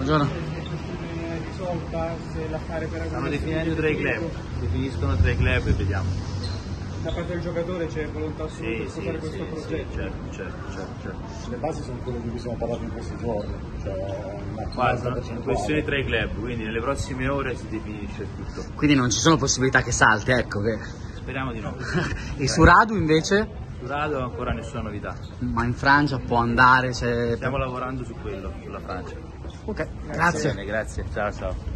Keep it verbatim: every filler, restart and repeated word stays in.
Buongiorno. Risolta se l'affare per stanno definendo tra i club, definiscono tra i club e vediamo. Da parte del giocatore c'è volontà assoluta di Sì, fare sì, questo sì, progetto? sì, certo, certo, certo, certo. Le basi sono quelle di cui siamo parlati in questi giorni, cioè una Guarda, sono questioni tra i club, quindi nelle prossime ore si definisce il tutto. Quindi non ci sono possibilità che salti, ecco. Che... Speriamo di no. E su Radu invece? Su Radu ancora nessuna novità. Ma in Francia può andare? Se... Stiamo lavorando su quello, sulla Francia. Ok, grazie. Bene, grazie, ciao ciao.